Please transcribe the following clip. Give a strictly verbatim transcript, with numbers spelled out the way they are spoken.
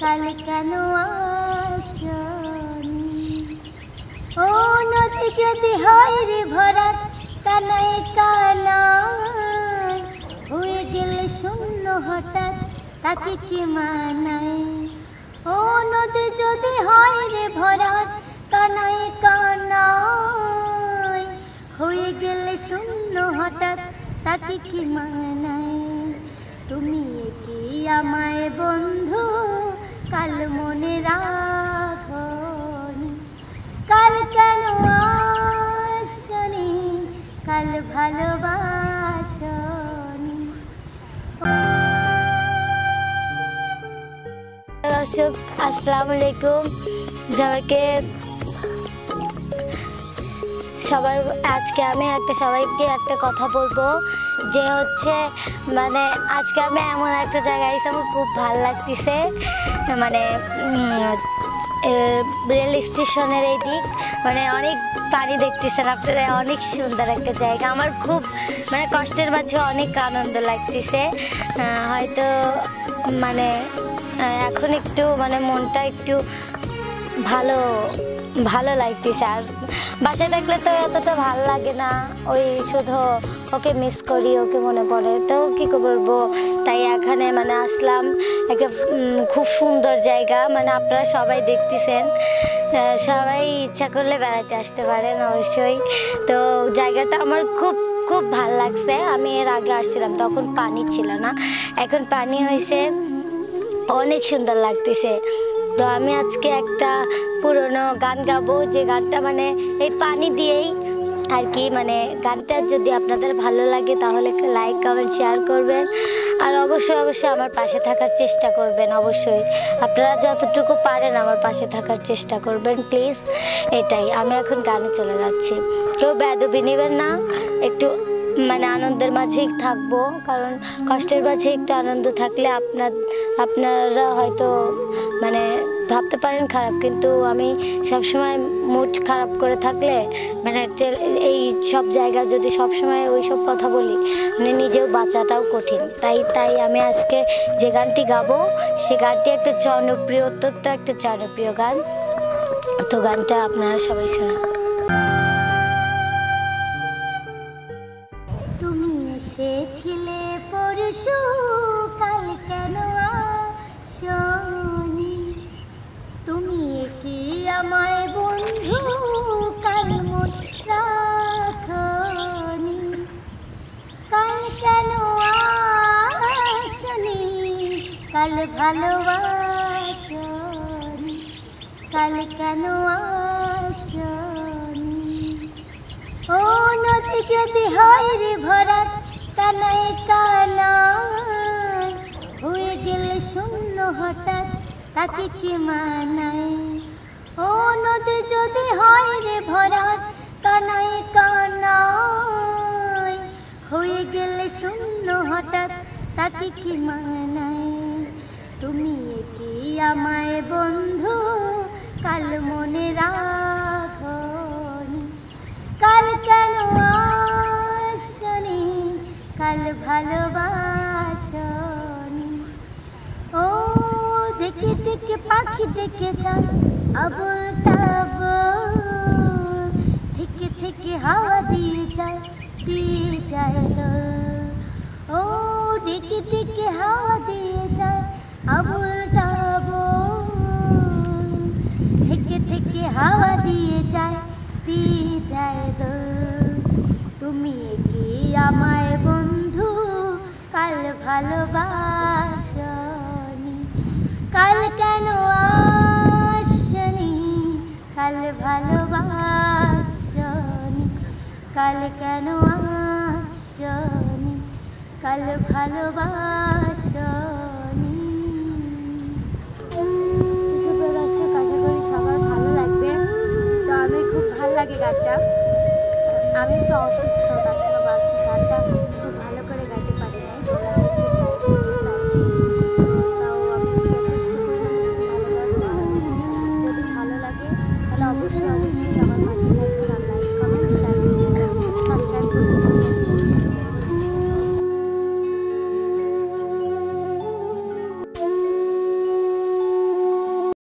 কাল কেন আসনি। ও নদী যদি হয় রে ভরাট কানায় কানায়, হয়ে গেলে শূন্য হঠাৎ তাকে কি মানায়। ও নদী যদি হয় রে ভরাট কানায় কানায়, হয়ে গেলে শূন্য হঠাৎ তাকে কি মানায়। তুমি কি আমায় বন্ধু কাল মনে রাখনি, কাল কেন আসনি, কাল ভালোবাসনি। দর্শক আসসালামু আলাইকুম, সবাইকে সবার আজকে আমি একটা সবাইকে একটা কথা বলবো যে হচ্ছে মানে আজকে আমি এমন একটা জায়গায় এসে আমার খুব ভালো লাগতেছে। মানে রেল স্টেশনের এই দিক মানে অনেক পানি দেখতেছেন আপনারা, অনেক সুন্দর একটা জায়গা। আমার খুব মানে কষ্টের মাঝে অনেক আনন্দ লাগতেছে। হয়তো মানে এখন একটু মানে মনটা একটু ভালো ভালো লাগতেছে। আর বাসায় থাকলে তো এতটা ভালো লাগে না, ওই শুধু ওকে মিস করি, ওকে মনে পড়ে, তো কী বলবো। তাই এখানে মানে আসলাম, একটা খুব সুন্দর জায়গা। মানে আপনারা সবাই দেখতেছেন, সবাই ইচ্ছা করলে বেড়াতে আসতে পারেন অবশ্যই। তো জায়গাটা আমার খুব খুব ভালো লাগছে। আমি এর আগে আসছিলাম তখন পানি ছিল না, এখন পানি হয়েছে, অনেক সুন্দর লাগতেছে। তো আমি আজকে একটা পুরনো গান গাবো, যে গানটা মানে এই পানি দিয়েই আর কি। মানে গানটা যদি আপনাদের ভালো লাগে তাহলে লাইক কমেন্ট শেয়ার করবেন, আর অবশ্যই অবশ্যই আমার পাশে থাকার চেষ্টা করবেন। অবশ্যই আপনারা যতটুকু পারেন আমার পাশে থাকার চেষ্টা করবেন প্লিজ। এটাই, আমি এখন গানে চলে যাচ্ছি। কেউ বেয়াদবি নেবেন না, একটু মানে আনন্দের মাঝেই থাকবো, কারণ কষ্টের মাঝে একটু আনন্দ থাকলে আপনার আপনারা হয়তো মানে ভাবতে পারেন খারাপ, কিন্তু আমি সবসময় মুড খারাপ করে থাকলে মানে এই সব জায়গা যদি সবসময় ওই সব কথা বলি মানে নিজেও বাঁচাটাও কঠিন। তাই তাই আমি আজকে যে গানটি গাবো সে গানটি একটা জনপ্রিয়, অত্যন্ত একটা জনপ্রিয় গান। তো গানটা আপনারা সবাই শোনা। তুমি এসেছিলে পরশু, কাল কেন আসনি। তুমি কি আমায় বন্ধু কাল মনে রাখনি, কাল কেন আসনি, কাল ভালোবাসনি, কাল কেন আসনি। ও নদী যদি হয় রে ভরাট কানায় কানায়, হয়ে গেলে শূন্য হঠাৎ তাকে কি মানায়। ও নদী যদি হয় রে ভরাট কানায় কানায়, হয়ে গেলে শূন্য হঠাৎ তাকে কি মানায়। তুমি কি আমায় বন্ধু কাল মনে রাখনি, কাল কেন আসনি, কাল ভালোবাসনি। ও দেখে দেখে পাখি ডেকে যায় আবুল তাবুল, থেকে থেকে হাওয়া দিয়ে যায় দিয়ে যায় দোল। ও ডেকে ডেকে হাওয়া দিয়ে যায় আবুল তাবুল, থেকে থেকে হাওয়া দিয়ে যায় দিয়ে যায় দোল। তুমি কি আমায় বন্ধু কাল ভালোবাসনি, কাল কেন আসনি, কাল ভালোবাসনি, কাল কেন আসনি, কাল ভালোবাসনি।